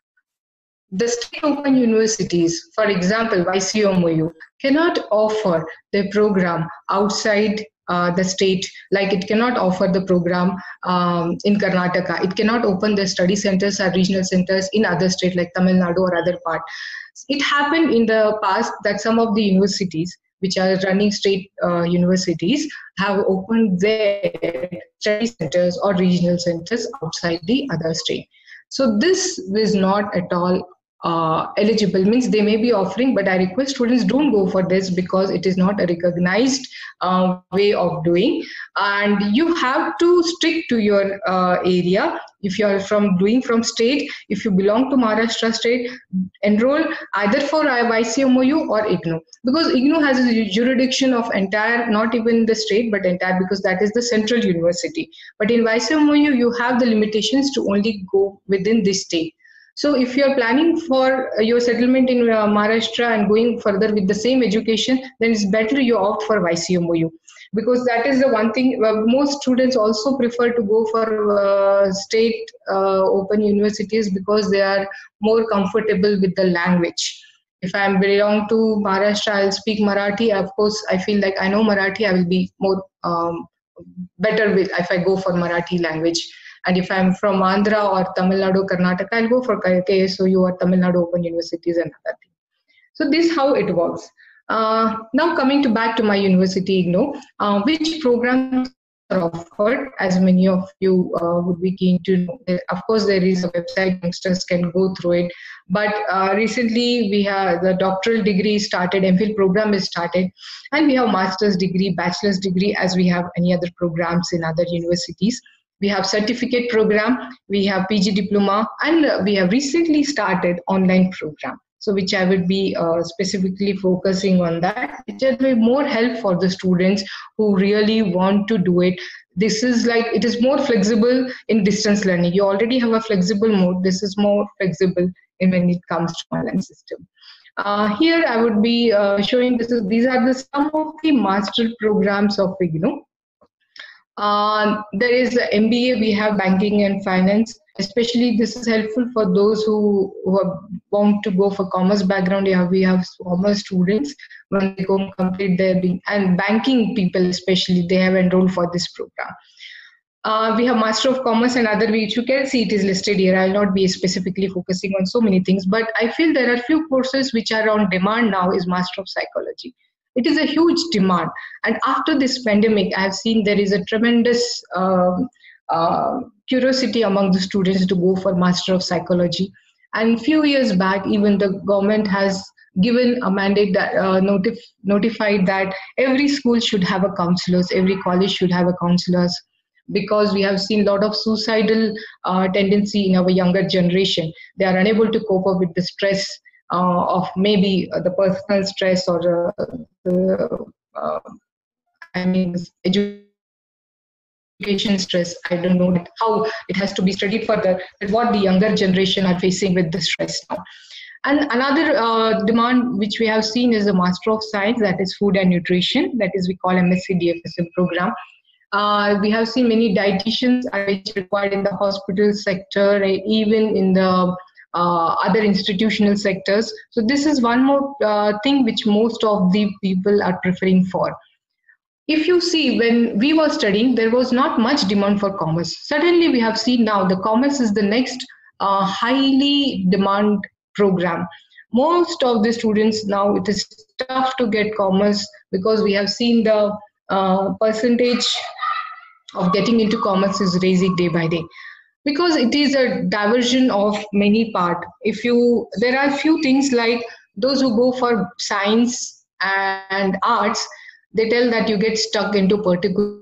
the state open universities, for example, Y C M O U, cannot offer the program outside uh, the state, like it cannot offer the program um, in Karnataka. It cannot open the study centers or regional centers in other states like Tamil Nadu or other part. It happened in the past that some of the universities which are running state uh, universities have opened their study centers or regional centers outside the other state. So this is not at all uh, eligible, means they may be offering, but I request students don't go for this because it is not a recognized uh, way of doing. And you have to stick to your uh, area. If you are from doing from state, if you belong to Maharashtra state, enroll either for Y C M O U or I G N O, because I G N O has a jurisdiction of entire, not even the state, but entire, because that is the central university. But in Y C M O U, you have the limitations to only go within this state. So if you are planning for your settlement in uh, Maharashtra and going further with the same education, then it's better you opt for Y C M O U. Because that is the one thing, uh, most students also prefer to go for uh, state uh, open universities because they are more comfortable with the language. If I belong to Maharashtra, I'll speak Marathi. Of course, I feel like I know Marathi, I will be more um, better with if I go for Marathi language. And if I'm from Andhra or Tamil Nadu, Karnataka, I'll go for K S O U or Tamil Nadu Open Universities and other things. So this is how it works. Uh, now coming to back to my university, I G N O, uh, which programs are offered, as many of you uh, would be keen to know. Of course, there is a website, youngsters can go through it. But uh, recently, we have the doctoral degree started, M Phil program is started, and we have master's degree, bachelor's degree, as we have any other programs in other universities. We have certificate program, we have P G diploma, and uh, we have recently started online program. So which I would be uh, specifically focusing on that, which will be more help for the students who really want to do it. This is like, it is more flexible in distance learning. You already have a flexible mode. This is more flexible in when it comes to online system. Uh, here I would be uh, showing this is, these are the some of the master programs of I G N O. Uh, there is the M B A, we have banking and finance. Especially this is helpful for those who, who want to go for commerce background. Yeah, we have commerce students when they go complete their, and banking people especially, they have enrolled for this program. Uh, we have Master of Commerce and other, which you can see it is listed here. I will not be specifically focusing on so many things, but I feel there are few courses which are on demand now is Master of Psychology. It is a huge demand. And after this pandemic, I have seen there is a tremendous um, uh, curiosity among the students to go for Master of Psychology. And few years back, even the government has given a mandate that uh, notif notified that every school should have a counselors, every college should have a counselors, because we have seen a lot of suicidal uh, tendency in our younger generation. They are unable to cope up with the stress uh, of maybe uh, the personal stress or uh, the, uh, I mean, education stress. I don't know how it has to be studied further, but what the younger generation are facing with the stress now. And another uh, demand which we have seen is the Master of Science, that is Food and Nutrition, that is we call M S c D F S M program. Uh, we have seen many dietitians are required in the hospital sector, even in the uh, other institutional sectors. So this is one more uh, thing which most of the people are preferring for. If you see, when we were studying, there was not much demand for commerce. Suddenly we have seen now the commerce is the next uh, highly demand program. Most of the students now, it is tough to get commerce because we have seen the uh, percentage of getting into commerce is raising day by day, because it is a diversion of many part. If you, there are few things like those who go for science and arts, they tell that you get stuck into particular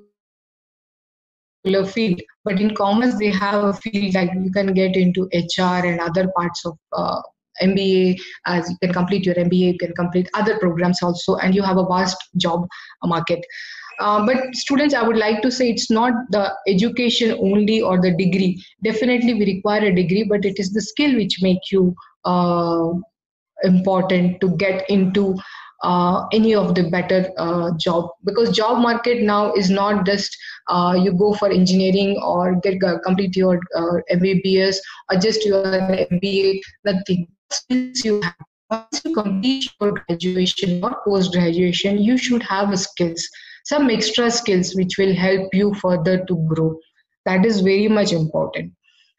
field, but in commerce they have a field like you can get into H R and other parts of uh, M B A. As you can complete your M B A, you can complete other programs also, and you have a vast job market. Uh, but students, I would like to say it's not the education only or the degree. Definitely we require a degree, but it is the skill which make you uh, important to get into uh, any of the better uh, job. Because job market now is not just uh, you go for engineering or get uh, complete your uh, M B B S or just your M B A, nothing. Skills you have. Once you complete your graduation or post-graduation, you should have skills, some extra skills which will help you further to grow. That is very much important.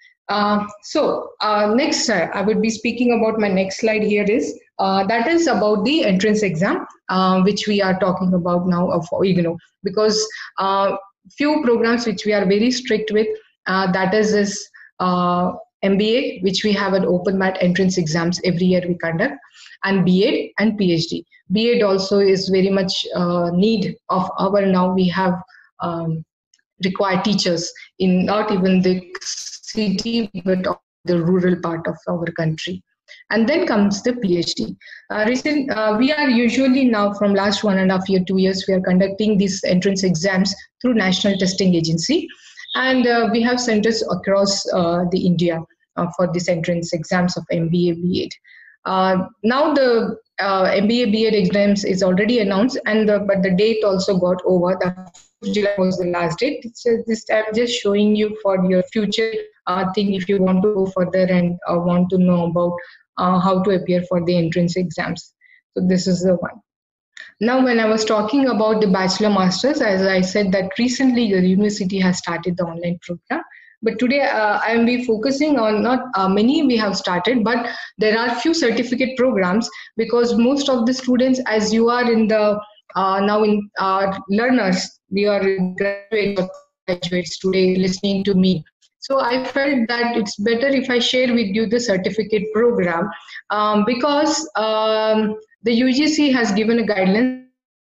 Uh, so uh, next, uh, I would be speaking about my next slide here is, uh, that is about the entrance exam, uh, which we are talking about now of IGNOU, because uh, few programs which we are very strict with, uh, that is this uh, M B A, which we have an open mat entrance exams every year we conduct, and B Ed and P H D. B Ed also is very much uh, need of our now. We have um, required teachers in not even the city, but the rural part of our country. And then comes the P H D. Uh, recent, uh, we are usually now from last one and a half year, two years, we are conducting these entrance exams through National Testing Agency. And uh, we have centers across uh, the India uh, for this entrance exams of M B A, B Ed. Uh, now the uh, M B A, B Ed exams is already announced, and the, but the date also got over. The July was the last date. So this I'm just showing you for your future uh, thing if you want to go further and uh, want to know about uh, how to appear for the entrance exams. So this is the one. Now, when I was talking about the Bachelor Masters, as I said that recently your university has started the online program. But today uh, I will be focusing on not uh, many we have started, but there are few certificate programs, because most of the students, as you are in the uh, now in uh, learners, we are graduates, graduates today listening to me. So I felt that it's better if I share with you the certificate program, um, because um, the U G C has given a guidelines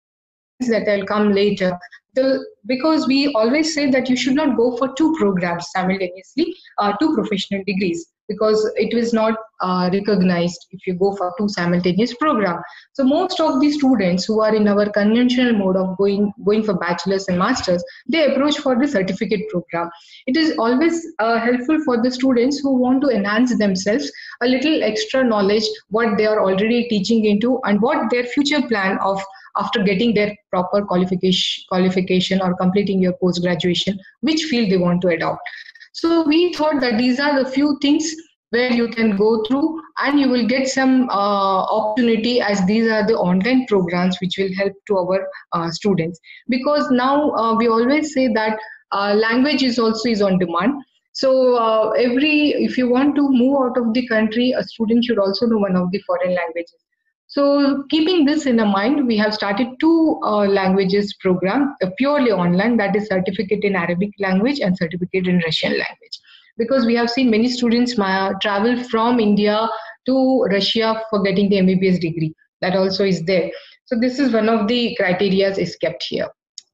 that I'll come later. The, because we always say that you should not go for two programs simultaneously, uh, two professional degrees, because it is not uh, recognized if you go for two simultaneous programs. So most of the students who are in our conventional mode of going going for bachelor's and master's, they approach for the certificate program. It is always uh, helpful for the students who want to enhance themselves, a little extra knowledge, what they are already teaching into, and what their future plan of after getting their proper qualification, qualification or completing your post-graduation, which field they want to adopt. So we thought that these are the few things where you can go through and you will get some uh, opportunity, as these are the online programs which will help to our uh, students. Because now uh, we always say that uh, language is also is on demand. So uh, every, if you want to move out of the country, a student should also know one of the foreign languages. So keeping this in mind, we have started two uh, languages program, uh, purely online, that is certificate in Arabic language and certificate in Russian language. Because we have seen many students uh, travel from India to Russia for getting the M B B S degree. That also is there. So this is one of the criteria is kept here.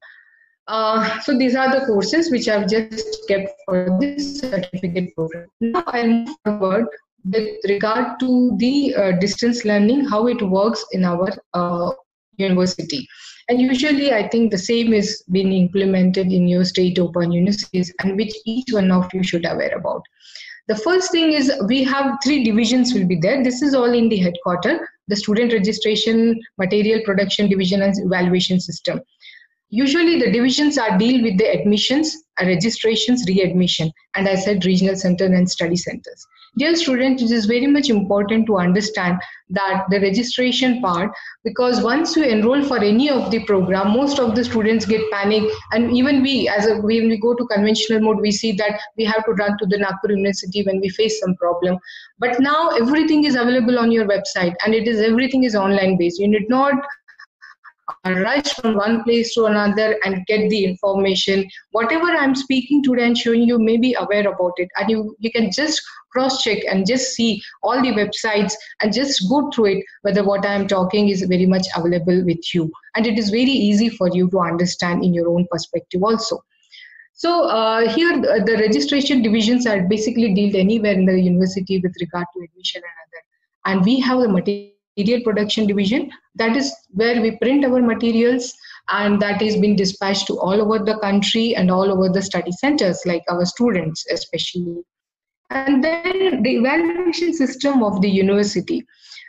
Uh, so these are the courses which I've just kept for this certificate program. Now I'll move forward with regard to the uh, distance learning, how it works in our uh, university. And usually I think the same is being implemented in your state open universities, and which each one of you should aware about. The first thing is we have three divisions will be there. This is all in the headquarters, the student registration, material production division and evaluation system. Usually the divisions are deal with the admissions, registrations, readmission, and I said regional center and study centers. Dear students, it is very much important to understand that the registration part, because once you enroll for any of the program, most of the students get panic, and even we, as a, when we go to conventional mode, we see that we have to run to the Nagpur University when we face some problem. But now everything is available on your website, and it is everything is online based. You need not rush from one place to another and get the information. Whatever I'm speaking today and showing you, may be aware about it, and you, you can just cross check and just see all the websites and just go through it whether what I am talking is very much available with you, and it is very easy for you to understand in your own perspective also. So uh, here the, the registration divisions are basically dealt anywhere in the university with regard to admission and other, and we have the material Material production division, that is where we print our materials, and that is being dispatched to all over the country and all over the study centers, like our students especially. And then the evaluation system of the university.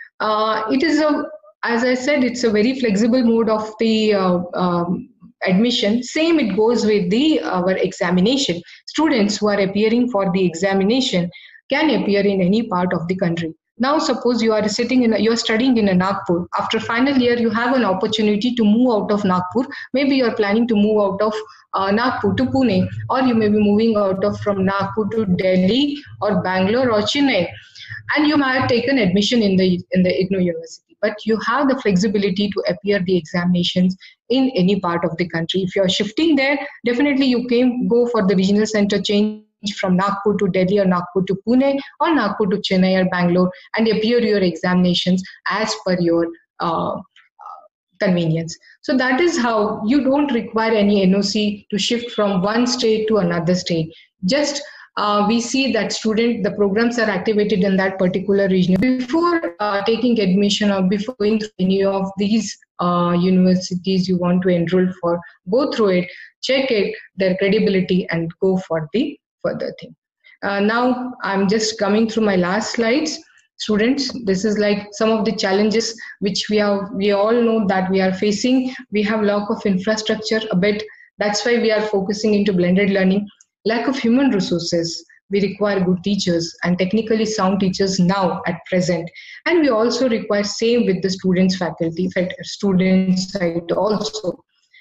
Uh, it is a, as I said, it's a very flexible mode of the uh, um, admission. Same it goes with the our examination. Students who are appearing for the examination can appear in any part of the country. Now, suppose you are sitting in, a, you are studying in a Nagpur. After final year, you have an opportunity to move out of Nagpur. Maybe you are planning to move out of uh, Nagpur to Pune, or you may be moving out of from Nagpur to Delhi or Bangalore or Chennai, and you might have taken admission in the in the I G N O University. But you have the flexibility to appear the examinations in any part of the country. If you are shifting there, definitely you can go for the regional center change from Nagpur to Delhi or Nagpur to Pune or Nagpur to Chennai or Bangalore, and appear your examinations as per your uh, convenience. So that is how you don't require any N O C to shift from one state to another state. Just uh, we see that student, the programs are activated in that particular region. Before uh, taking admission or before going to any of these uh, universities you want to enroll for, go through it, check it, their credibility, and go for the further thing. Uh, now I'm just coming through my last slides. Students, this is like some of the challenges which we have, we all know that we are facing. We have lack of infrastructure a bit. That's why we are focusing into blended learning. Lack of human resources. We require good teachers and technically sound teachers now at present. And we also require same with the students, faculty, students side also.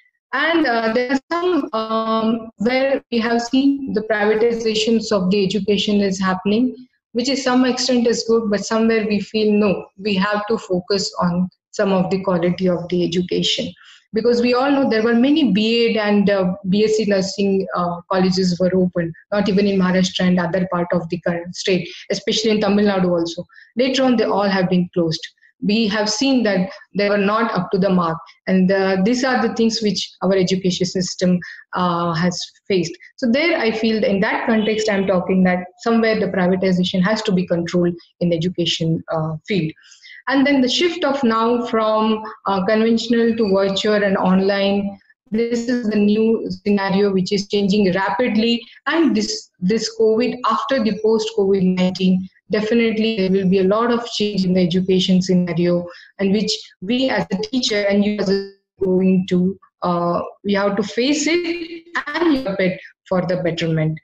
And uh, there are some um, where we have seen the privatizations of the education is happening, which is some extent is good, but somewhere we feel no, we have to focus on some of the quality of the education. Because we all know there were many B Ed and uh, B S c nursing uh, colleges were open, not even in Maharashtra and other part of the current state, especially in Tamil Nadu also. Later on, they all have been closed. We have seen that they were not up to the mark, and uh, these are the things which our education system uh, has faced. So there I feel that in that context I'm talking that somewhere the privatization has to be controlled in the education uh, field. And then the shift of now from uh, conventional to virtual and online, this is the new scenario which is changing rapidly, and this, this COVID, after the post-COVID nineteen, definitely there will be a lot of change in the education scenario, and which we as a teacher and you as a going to, uh, we have to face it and you it for the betterment.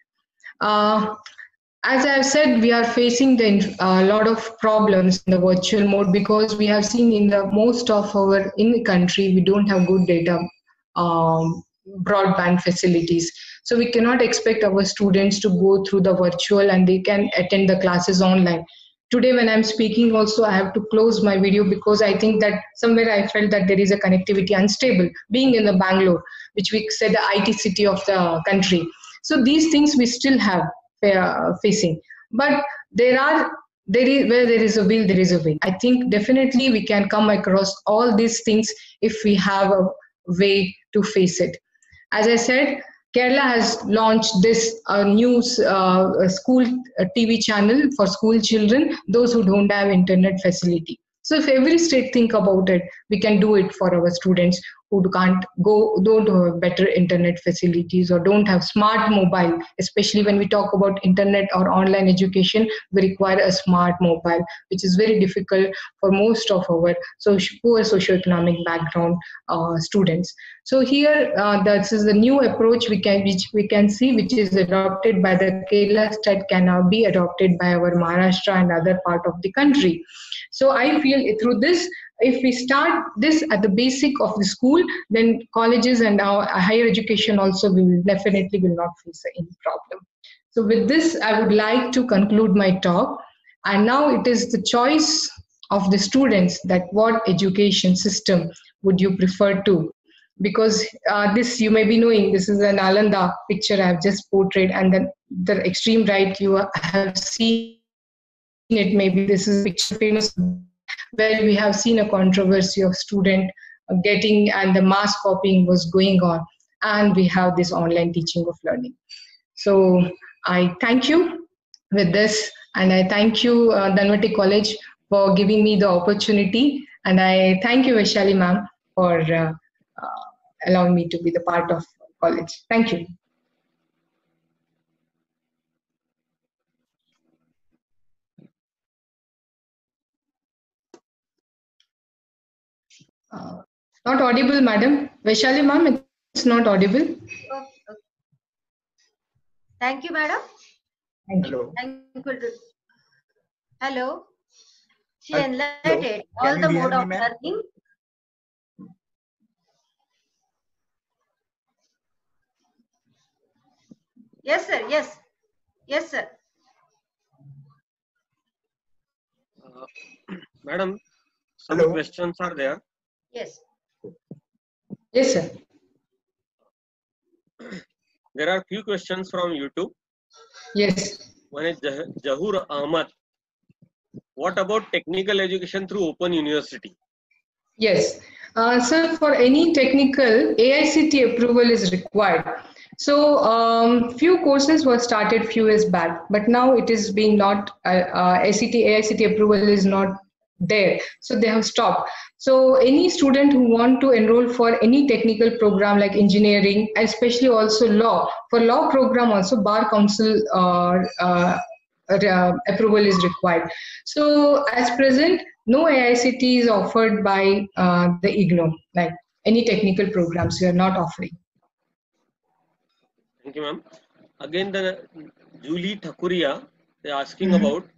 Uh, as I have said, we are facing the a uh, lot of problems in the virtual mode, because we have seen in the most of our in the country we don't have good data um, broadband facilities. So we cannot expect our students to go through the virtual and they can attend the classes online. today when I'm speaking also, I have to close my video because I think that somewhere I felt that there is a connectivity unstable, being in the Bangalore, which we said the I T city of the country. So these things we still have uh, facing. But there are, there is, where there is a will, there is a way. I think definitely we can come across all these things if we have a way to face it. As I said, Kerala has launched this uh, new uh, school uh, T V channel for school children, those who don't have internet facility. So if every state think about it, we can do it for our students who can't go, don't have better internet facilities or don't have smart mobile. Especially when we talk about internet or online education, we require a smart mobile, which is very difficult for most of our socio poor socioeconomic background uh, students. So here, uh, this is the new approach we can, which we can see, which is adopted by the Kerala state, can now be adopted by our Maharashtra and other part of the country. So I feel through this, if we start this at the basic of the school, then colleges and our higher education also will definitely will not face any problem. So with this, I would like to conclude my talk. And now it is the choice of the students that what education system would you prefer to? Because uh, this, you may be knowing, this is an Nalanda picture I have just portrayed, and then the extreme right, you have seen it, maybe this is a picture famous where we have seen a controversy of student getting and the mass copying was going on, and we have this online teaching of learning. So I thank you with this, and I thank you uh, Dhanvate College for giving me the opportunity, and I thank you Vaishali ma'am for uh, uh, allowing me to be the part of college. Thank you. Uh, not audible, madam. Vaishali ma'am, it's not audible. Okay, okay. Thank you, madam. Thank you. Thank you. Hello. She Hello. enlightened all Can the you hear mode me, of ma'am? learning. Yes, sir. Yes. Yes, sir. Uh, Madam, some Hello. questions are there. Yes. Yes, sir. There are few questions from YouTube. Yes. One is Jah Jahur Ahmad. What about technical education through Open University? Yes. Uh, sir, for any technical, A I C T approval is required. So, um, few courses were started few years back, but now it is being not, uh, uh, A C T, A I C T approval is not there. So they have stopped. So any student who want to enroll for any technical program like engineering, especially also law, for law program also Bar Council uh, uh, uh, approval is required. So as present, no A I C T is offered by uh, the I G N O, like any technical programs we are not offering. Thank you, ma'am. Again, the Julie Thakuria, they are asking Mm-hmm. about,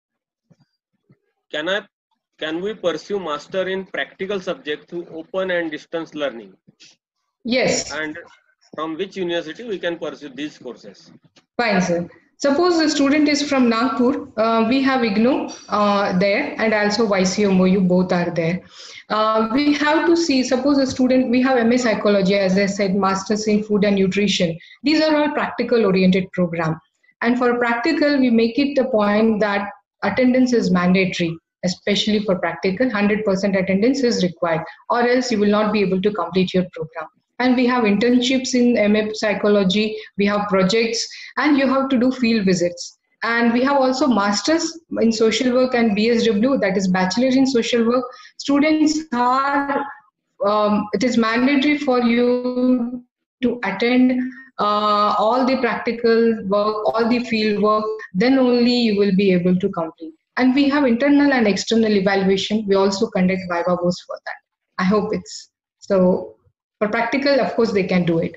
can I, can we pursue master in practical subject through open and distance learning? Yes. And from which university we can pursue these courses? Fine, sir. Suppose the student is from Nagpur, uh, we have I G N O uh, there, and also Y C M O U, both are there. Uh, we have to see, suppose a student, we have M A Psychology, as I said, Masters in Food and Nutrition. These are all practical oriented program. And for practical, we make it a point that attendance is mandatory, especially for practical, one hundred percent attendance is required, or else you will not be able to complete your program. And we have internships in M A Psychology, we have projects, and you have to do field visits. And we have also masters in social work and B S W, that is Bachelor in Social Work. Students are, um, it is mandatory for you to attend uh, all the practical work, all the field work, then only you will be able to complete. And we have internal and external evaluation. We also conduct Viva Voce for that. I hope it's, so for practical, of course, they can do it.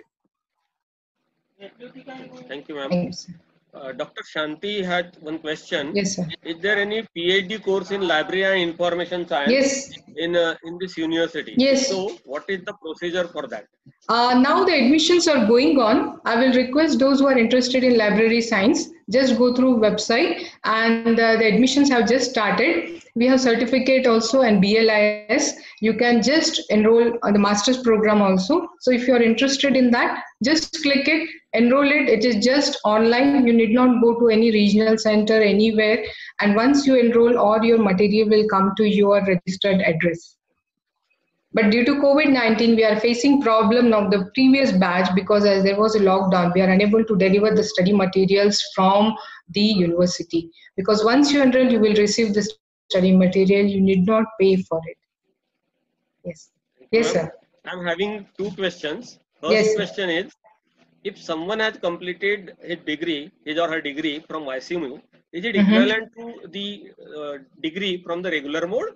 Thank you, ma'am. Thanks. Uh, Doctor Shanti had one question. Yes, sir. Is there any PhD course in library and information science Yes. in uh, in this university? Yes. So, what is the procedure for that? Uh, now the admissions are going on. I will request those who are interested in library science, just go through website, and uh, the admissions have just started. We have certificate also and B L I S. You can just enroll on the master's program also. So if you are interested in that, just click it, enroll it. It is just online. You need not go to any regional center anywhere. And once you enroll, all your material will come to your registered address. But due to COVID nineteen, we are facing problem of the previous batch because as there was a lockdown, we are unable to deliver the study materials from the university. Because once you enroll, you will receive the study material. You need not pay for it. Yes. Yes, sir. I'm having two questions. First Yes, question is, if someone has completed his degree, his or her degree from Y C M U, is it equivalent mm-hmm. to the uh, degree from the regular mode?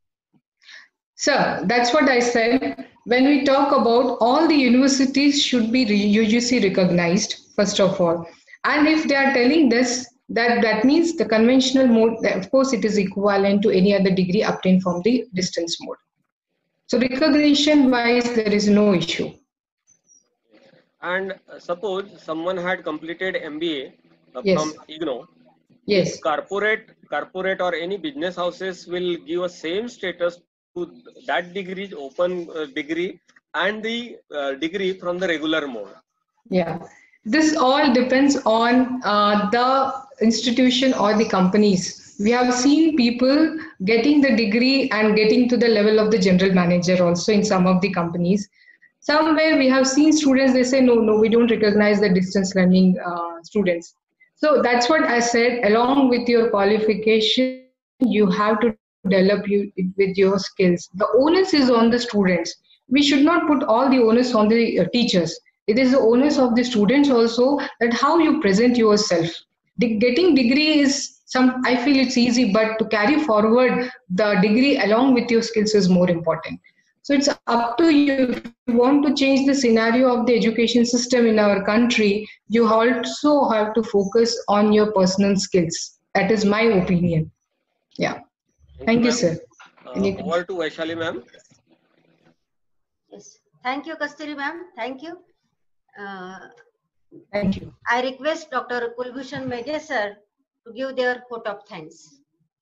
Sir, that's what I said. When we talk about all the universities should be U G C recognized, first of all. And if they are telling this, that, that means the conventional mode, of course, it is equivalent to any other degree obtained from the distance mode. So recognition wise, there is no issue. And uh, suppose someone had completed M B A uh, Yes. from I G N O. Yes. Corporate, corporate or any business houses will give a same status to that degree, open uh, degree, and the uh, degree from the regular mode. Yeah, this all depends on uh, the institution or the companies. We have seen people getting the degree and getting to the level of the general manager also in some of the companies. Somewhere we have seen students, they say, no, no, we don't recognize the distance learning uh, students. So that's what I said, along with your qualification, you have to develop you with your skills. The onus is on the students. We should not put all the onus on the uh, teachers. It is the onus of the students also, that how you present yourself. The getting degree is some, I feel it's easy, but to carry forward the degree along with your skills is more important. So it's up to you. If you want to change the scenario of the education system in our country, you also have to focus on your personal skills. That is my opinion. Yeah. Thank, Thank you, you sir. uh, over to Vaishali ma'am. Yes. Thank you, Kasturi ma'am. Thank you. Uh, Thank you. I request Doctor Kulbhushan Meghe sir to give their vote of thanks.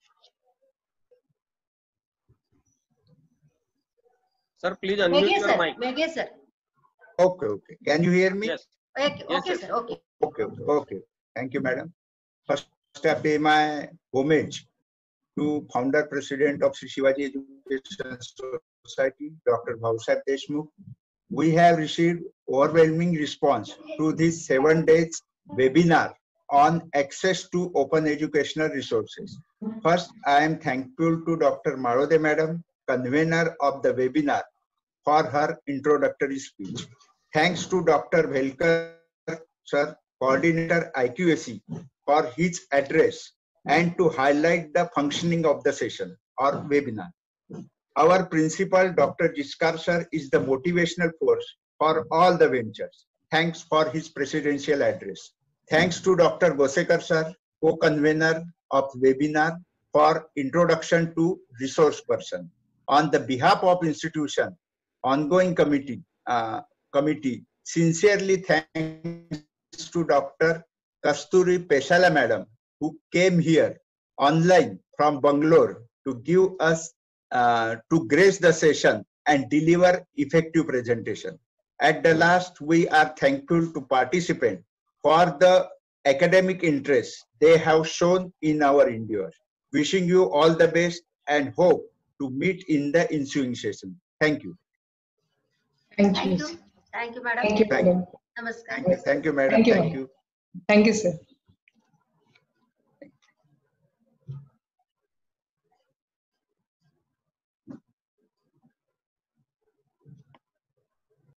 Sir, please unmute Meghe your sir. mic. Meghe sir. Okay, okay. Can you hear me? Yes. Okay, Yes, okay yes. sir. Okay. Okay, okay, okay. Thank you, madam. First, I pay my homage to founder president of Sri Shivaji Education Society, Doctor Bhausab Deshmukh. We have received overwhelming response to this seven days webinar on access to open educational resources. First, I am thankful to Doctor Malode madam, convener of the webinar, for her introductory speech. Thanks to Doctor Bhelkar sir, coordinator I Q A C, for his address and to highlight the functioning of the session or webinar. Our principal, Doctor Jiskar sir, is the motivational force for all the ventures. Thanks for his presidential address. Thanks to Doctor Gosekar sir, co-convener of webinar, for introduction to resource person. On the behalf of institution, ongoing committee, uh, committee, sincerely thanks to Doctor Kasturi Pesala madam, who came here online from Bangalore to give us, uh, to grace the session and deliver effective presentation. At the last, we are thankful to participants for the academic interest they have shown in our endeavor. Wishing you all the best and hope to meet in the ensuing session. Thank you. Thank Thank you. you. Thank you, madam. Thank you, madam. Namaskar. Thank you, Thank you madam. Thank you. Thank you. Thank you, sir.